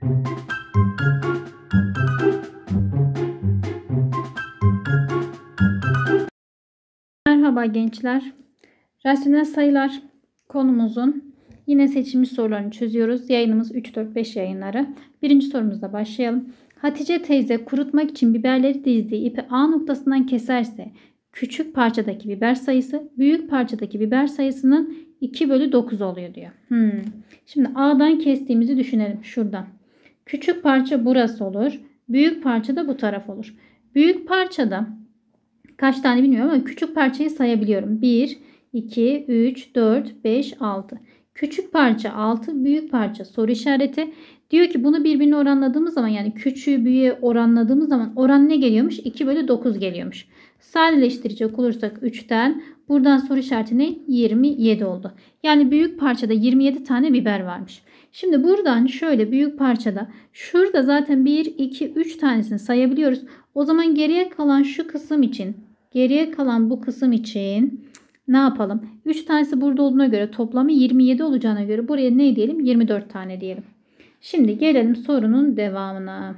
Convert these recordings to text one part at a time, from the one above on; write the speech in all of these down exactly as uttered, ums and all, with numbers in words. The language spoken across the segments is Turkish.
Merhaba gençler. Rasyonel sayılar konumuzun yine seçilmiş sorularını çözüyoruz. Yayınımız üç dört beş yayınları. Birinci sorumuzla başlayalım. Hatice teyze kurutmak için biberleri dizdiği ipi A noktasından keserse küçük parçadaki biber sayısı büyük parçadaki biber sayısının iki bölü dokuz oluyor diyor. Hmm. Şimdi A'dan kestiğimizi düşünelim şuradan. Küçük parça burası olur. Büyük parça da bu taraf olur. Büyük parçada kaç tane bilmiyorum ama küçük parçayı sayabiliyorum. bir, iki, üç, dört, beş, altı. Küçük parça altı, büyük parça soru işareti. Diyor ki bunu birbirine oranladığımız zaman, yani küçüğü büyüğe oranladığımız zaman oran ne geliyormuş? iki bölü dokuz geliyormuş. Sadeleştirecek olursak üçten buradan soru işareti ne? yirmi yedi oldu. Yani büyük parçada yirmi yedi tane biber varmış. Şimdi buradan şöyle büyük parçada şurada zaten bir, iki, üç tanesini sayabiliyoruz. O zaman geriye kalan şu kısım için, geriye kalan bu kısım için ne yapalım? üç tanesi burada olduğuna göre toplamı yirmi yedi olacağına göre buraya ne diyelim? yirmi dört tane diyelim. Şimdi gelelim sorunun devamına.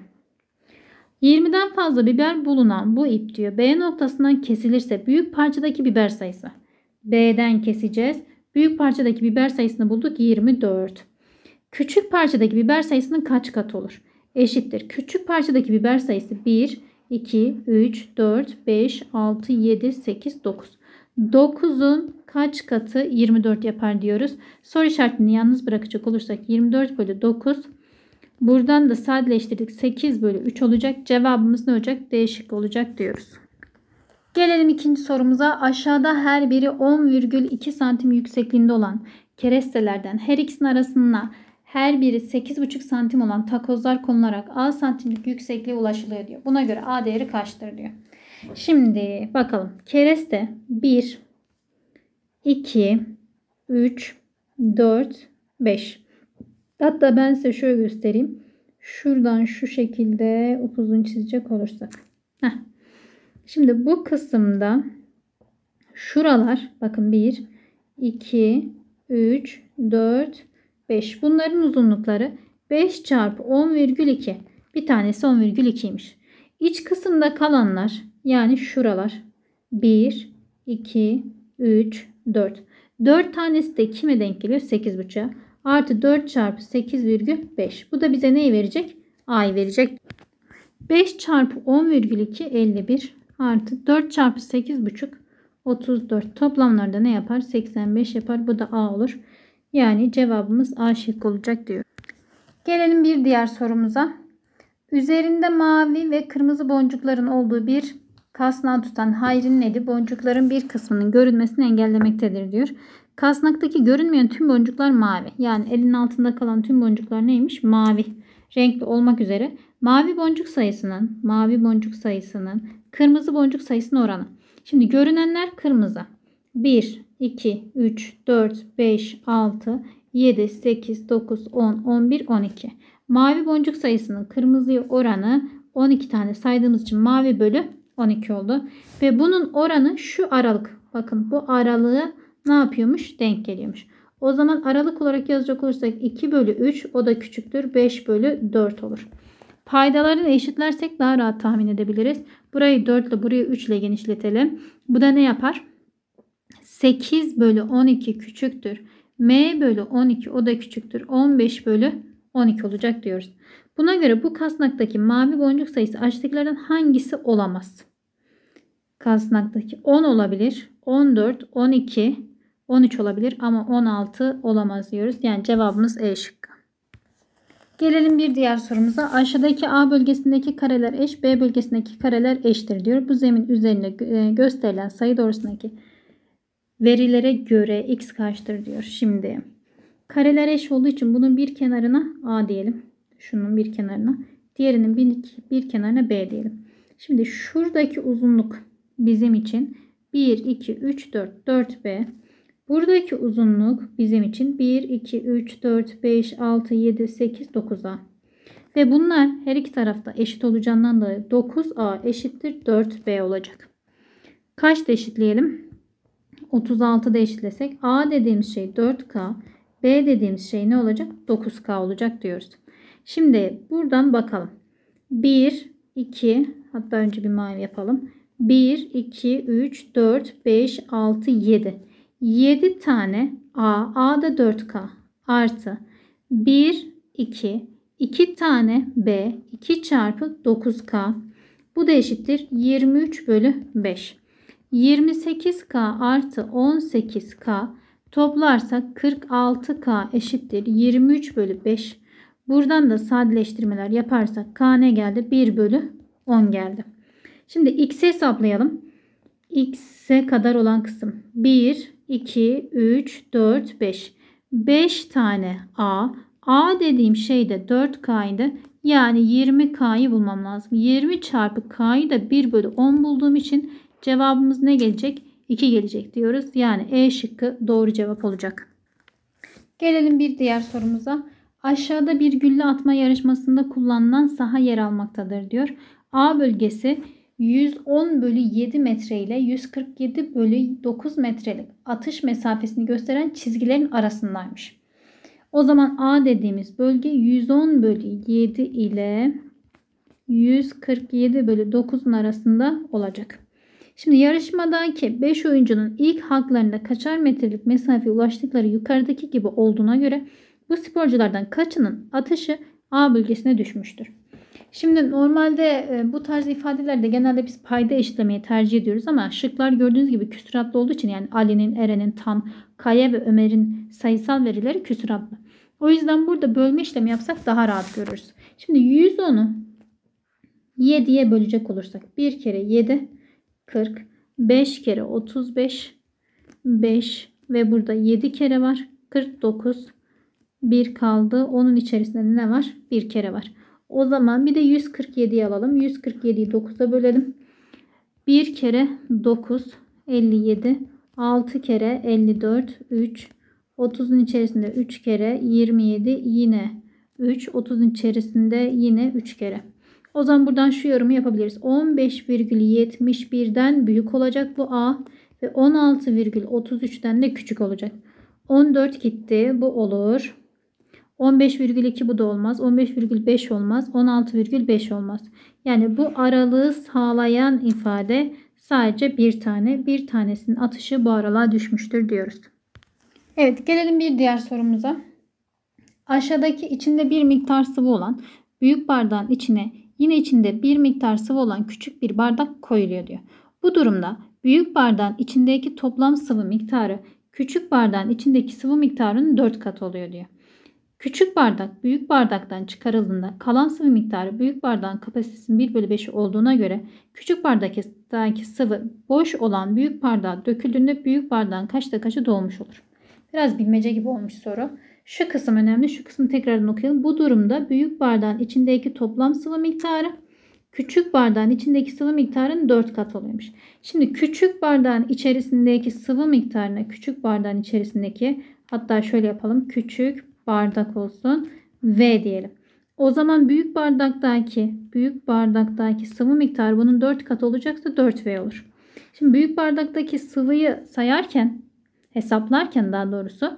yirmiden fazla biber bulunan bu ip diyor B noktasından kesilirse büyük parçadaki biber sayısı. B'den keseceğiz. Büyük parçadaki biber sayısını bulduk, yirmi dört. Küçük parçadaki biber sayısının kaç katı olur? Eşittir. Küçük parçadaki biber sayısı bir, iki, üç, dört, beş, altı, yedi, sekiz, dokuz. dokuzun kaç katı yirmi dört yapar diyoruz. Soru işaretini yalnız bırakacak olursak yirmi dört bölü dokuz. Buradan da sadeleştirdik. sekiz bölü üç olacak. Cevabımız ne olacak? D şıkkı olacak diyoruz. Gelelim ikinci sorumuza. Aşağıda her biri on virgül iki santim yüksekliğinde olan kerestelerden her ikisinin arasına her biri sekiz buçuk santim olan takozlar konularak A santimlik yüksekliğe ulaşılıyor diyor. Buna göre A değeri kaçtır diyor. Şimdi bakalım. Kereste bir, iki, üç, dört, beş. Hatta ben size şöyle göstereyim. Şuradan şu şekilde upuzun çizecek olursak. Heh. Şimdi bu kısımda şuralar bakın bir, iki, üç, dört, beş. Bunların uzunlukları beş çarpı on virgül iki. Bir tanesi on virgül ikiymiş. İç kısımda kalanlar yani şuralar bir, iki, üç, dört. dört tanesi de kime denk geliyor? sekiz buçuğa. Artı dört çarpı sekiz virgül beş. Bu da bize neyi verecek? A'yı verecek. beş çarpı on virgül iki elli bir. Artı dört çarpı sekiz buçuk otuz dört. Toplamlarda ne yapar? seksen beş yapar. Bu da A olur. Yani cevabımız A şıkkı olacak diyor. Gelelim bir diğer sorumuza. Üzerinde mavi ve kırmızı boncukların olduğu bir kasnağı tutan Hayri'nin eli boncukların bir kısmının görünmesini engellemektedir diyor. Kasnaktaki görünmeyen tüm boncuklar mavi. Yani elin altında kalan tüm boncuklar neymiş? Mavi renkli olmak üzere. Mavi boncuk sayısının, mavi boncuk sayısının kırmızı boncuk sayısının oranı. Şimdi görünenler kırmızı. bir, iki, üç, dört, beş, altı, yedi, sekiz, dokuz, on, on bir, on iki. Mavi boncuk sayısının kırmızıya oranı on iki tane saydığımız için mavi bölü on iki oldu. Ve bunun oranı şu aralık. Bakın bu aralığı ne yapıyormuş? Denk geliyormuş. O zaman aralık olarak yazacak olursak iki bölü üç, o da küçüktür. beş bölü dört olur. Paydalarını eşitlersek daha rahat tahmin edebiliriz. Burayı dört ile burayı üç ile genişletelim. Bu da ne yapar? sekiz bölü on iki küçüktür. M bölü on iki, o da küçüktür. on beş bölü on iki olacak diyoruz. Buna göre bu kasnaktaki mavi boncuk sayısı aşağıdakilerden hangisi olamaz? Kasnaktaki on olabilir. on dört, on iki, on üç olabilir ama on altı olamaz diyoruz. Yani cevabımız E şıkkı. Gelelim bir diğer sorumuza. Aşağıdaki A bölgesindeki kareler eş, B bölgesindeki kareler eşittir diyor. Bu zemin üzerinde gösterilen sayı doğrusundaki verilere göre x kaçtır diyor. Şimdi kareler eş olduğu için bunun bir kenarına A diyelim. Şunun bir kenarına. Diğerinin bir, bir kenarına B diyelim. Şimdi şuradaki uzunluk bizim için bir, iki, üç, dört, dört B. Buradaki uzunluk bizim için bir, iki, üç, dört, beş, altı, yedi, sekiz, dokuz A. Ve bunlar her iki tarafta eşit olacağından dolayı dokuz A eşittir dört B olacak. Kaçta eşitleyelim? otuz altıda eşitlesek A dediğimiz şey dört K, B dediğimiz şey ne olacak? dokuz K olacak diyoruz. Şimdi buradan bakalım. bir, iki, hatta önce bir mavi yapalım. bir, iki, üç, dört, beş, altı, yedi. yedi tane A, A'da dört K artı bir, iki, iki tane B, iki çarpı dokuz K. Bu da eşittir yirmi üç bölü beş. yirmi sekiz K artı on sekiz K toplarsak kırk altı K eşittir yirmi üç bölü beş. Buradan da sadeleştirmeler yaparsak K ne geldi? bir bölü on geldi. Şimdi X'i hesaplayalım. X'e kadar olan kısım bir, iki, üç, dört, beş. beş tane A. A dediğim şey de dört K'ydı. Yani yirmi K'yı bulmam lazım. yirmi çarpı K'yı da bir bölü on bulduğum için cevabımız ne gelecek? iki gelecek diyoruz. Yani E şıkkı doğru cevap olacak. Gelelim bir diğer sorumuza. Aşağıda bir gülle atma yarışmasında kullanılan saha yer almaktadır diyor. A bölgesi yüz on bölü yedi metre ile yüz kırk yedi bölü dokuz metrelik atış mesafesini gösteren çizgilerin arasındaymış. O zaman A dediğimiz bölge yüz on bölü yedi ile yüz kırk yedi bölü dokuzun arasında olacak. Şimdi yarışmadaki beş oyuncunun ilk halklarında kaçar metrelik mesafeye ulaştıkları yukarıdaki gibi olduğuna göre bu sporculardan kaçının atışı A bölgesine düşmüştür. Şimdi normalde bu tarz ifadelerde genelde biz payda eşitlemeyi tercih ediyoruz ama şıklar gördüğünüz gibi küsuratlı olduğu için, yani Ali'nin, Eren'in, Tan, Kaya ve Ömer'in sayısal verileri küsuratlı. O yüzden burada bölme işlemi yapsak daha rahat görürüz. Şimdi yüz onu yediye bölecek olursak bir kere yedi kırk, beş kere otuz beş, beş ve burada yedi kere var. kırk dokuz, bir kaldı. Onun içerisinde ne var? bir kere var. O zaman bir de yüz kırk yediyi alalım. yüz kırk yediyi dokuza bölelim. bir kere dokuz, elli yedi. altı kere elli dört, üç. otuzun içerisinde üç kere yirmi yedi, yine üç. otuzun içerisinde yine üç kere. O zaman buradan şu yorumu yapabiliriz. on beş virgül yetmiş birden büyük olacak bu A ve on altı virgül otuz üçten de küçük olacak. on dört gitti. Bu olur. on beş virgül iki bu da olmaz. on beş virgül beş olmaz. on altı virgül beş olmaz. Yani bu aralığı sağlayan ifade sadece bir tane. Bir tanesinin atışı bu aralığa düşmüştür diyoruz. Evet, gelelim bir diğer sorumuza. Aşağıdaki içinde bir miktar sıvı olan büyük bardağın içine yine içinde bir miktar sıvı olan küçük bir bardak koyuluyor diyor. Bu durumda büyük bardağın içindeki toplam sıvı miktarı küçük bardağın içindeki sıvı miktarının dört katı oluyor diyor. Küçük bardak büyük bardaktan çıkarıldığında kalan sıvı miktarı büyük bardağın kapasitesinin bir bölü beşi olduğuna göre küçük bardaktaki sıvı boş olan büyük bardağa döküldüğünde büyük bardağın kaçta kaçı dolmuş olur? Biraz bilmece gibi olmuş soru. Şu kısım önemli. Şu kısmı tekrardan okuyalım. Bu durumda büyük bardağın içindeki toplam sıvı miktarı küçük bardağın içindeki sıvı miktarının dört kat oluyormuş. Şimdi küçük bardağın içerisindeki sıvı miktarına küçük bardağın içerisindeki, hatta şöyle yapalım. Küçük bardak olsun. V diyelim. O zaman büyük bardaktaki büyük bardaktaki sıvı miktarı bunun dört kat olacaksa dört V olur. Şimdi büyük bardaktaki sıvıyı sayarken, hesaplarken daha doğrusu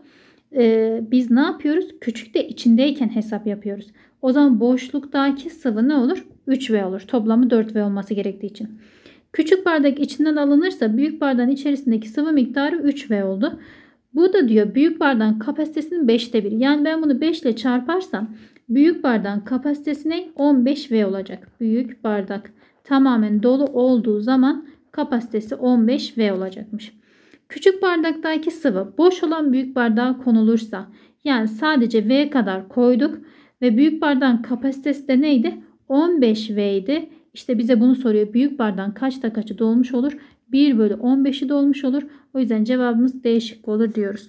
e, biz ne yapıyoruz? Küçük de içindeyken hesap yapıyoruz. O zaman boşluktaki sıvı ne olur? üç V olur. Toplamı dört V olması gerektiği için. Küçük bardak içinden alınırsa büyük bardağın içerisindeki sıvı miktarı üç V oldu. Bu da diyor büyük bardağın kapasitesinin beşte biri. Yani ben bunu beş ile çarparsam büyük bardağın kapasitesine on beş V olacak. Büyük bardak tamamen dolu olduğu zaman kapasitesi on beş V olacakmış. Küçük bardaktaki sıvı boş olan büyük bardağa konulursa, yani sadece V kadar koyduk ve büyük bardağın kapasitesi de neydi? on beş V idi. İşte bize bunu soruyor. Büyük bardağın kaçta kaçı dolmuş olur? bir bölü on beşi dolmuş olur. O yüzden cevabımız D şıkkı olur diyoruz.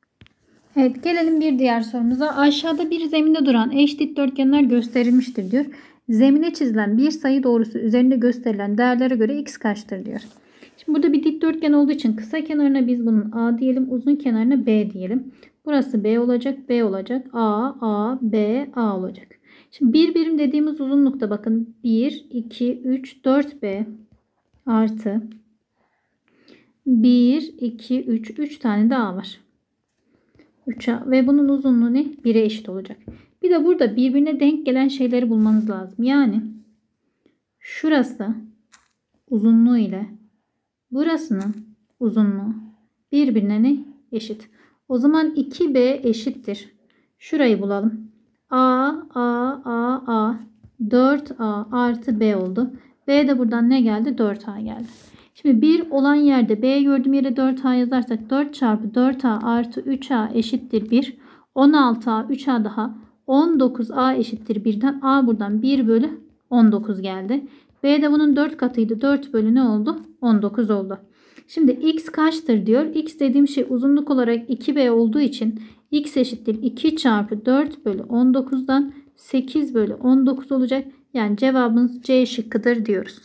Evet, gelelim bir diğer sorumuza. Aşağıda bir zeminde duran eş dikdörtgenler gösterilmiştir diyor. Zemine çizilen bir sayı doğrusu üzerinde gösterilen değerlere göre x kaçtır diyor. Şimdi burada bir dikdörtgen olduğu için kısa kenarına biz bunun A diyelim, uzun kenarına B diyelim. Burası B olacak, B olacak, A, A, B, A olacak. Şimdi bir birim dediğimiz uzunlukta bakın bir, iki, üç, dört B artı bir, iki, üç, üç tane de A var. üç A ve bunun uzunluğu ne? bire eşit olacak. Bir de burada birbirine denk gelen şeyleri bulmanız lazım. Yani şurası uzunluğu ile burasının uzunluğu birbirine ne? Eşit. O zaman iki b eşittir. Şurayı bulalım. A, A, A, A. dört a artı b oldu. B de buradan ne geldi? dört a geldi. Şimdi bir olan yerde B gördüğüm yere dört a yazarsak dört çarpı dört a artı üç a eşittir bir. on altı a üç a daha on dokuz a eşittir birden. A buradan bir bölü on dokuz geldi. B de bunun dört katıydı. dört bölü ne oldu? on dokuz oldu. Şimdi x kaçtır diyor. X dediğim şey uzunluk olarak iki b olduğu için x eşittir iki çarpı dört bölü on dokuzdan sekiz bölü on dokuz olacak. Yani cevabımız C şıkkıdır diyoruz.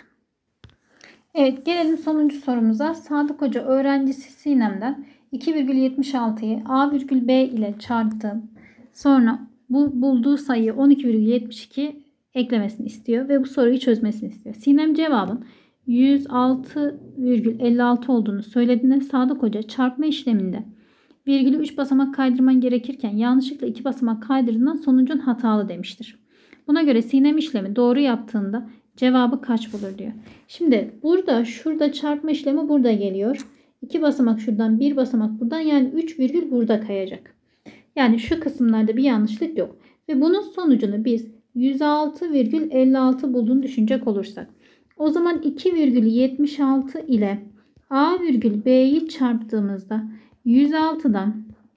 Evet, gelelim sonuncu sorumuza. Sadık Hoca öğrencisi Sinem'den iki virgül yetmiş altıyı A virgül B ile çarptı. Sonra bu bulduğu sayıyı on iki virgül yetmiş iki eklemesini istiyor ve bu soruyu çözmesini istiyor. Sinem cevabın yüz altı virgül elli altı olduğunu söylediğinde Sadık Hoca çarpma işleminde virgülü üç basamak kaydırman gerekirken yanlışlıkla iki basamak kaydırdığından sonucun hatalı demiştir. Buna göre Sinem işlemi doğru yaptığında cevabı kaç bulur diyor. Şimdi burada şurada çarpma işlemi burada geliyor. iki basamak şuradan, bir basamak buradan, yani üç virgül burada kayacak. Yani şu kısımlarda bir yanlışlık yok. Ve bunun sonucunu biz yüz altı virgül elli altı bulduğunu düşünecek olursak. O zaman iki virgül yetmiş altı ile A virgül B'yi çarptığımızda yüz altıdan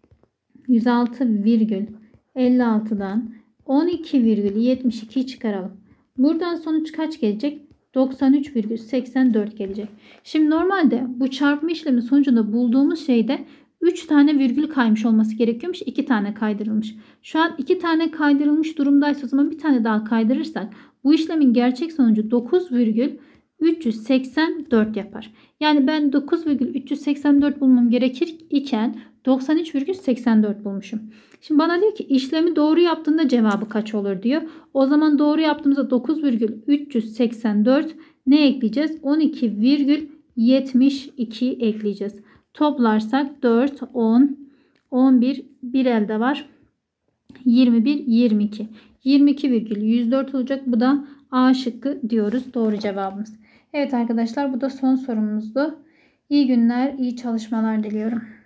yüz altı virgül elli altıdan on iki virgül yetmiş ikiyi çıkaralım. Buradan sonuç kaç gelecek? doksan üç virgül seksen dört gelecek. Şimdi normalde bu çarpma işlemi sonucunda bulduğumuz şeyde üç tane virgül kaymış olması gerekiyormuş. iki tane kaydırılmış. Şu an iki tane kaydırılmış durumdaysa o zaman bir tane daha kaydırırsak bu işlemin gerçek sonucu dokuz virgül üç yüz seksen dört yapar. Yani ben dokuz virgül üç yüz seksen dört bulmam gerekir iken doksan üç virgül seksen dört bulmuşum. Şimdi bana diyor ki işlemi doğru yaptığında cevabı kaç olur diyor. O zaman doğru yaptığımızda dokuz virgül üç yüz seksen dört ne ekleyeceğiz? on iki virgül yetmiş iki ekleyeceğiz. Toplarsak dört, on, on bir, bir elde var. yirmi bir, yirmi iki. yirmi iki virgül yüz dört olacak. Bu da A şıkkı diyoruz. Doğru cevabımız. Evet arkadaşlar, bu da son sorumuzdu. İyi günler, iyi çalışmalar diliyorum.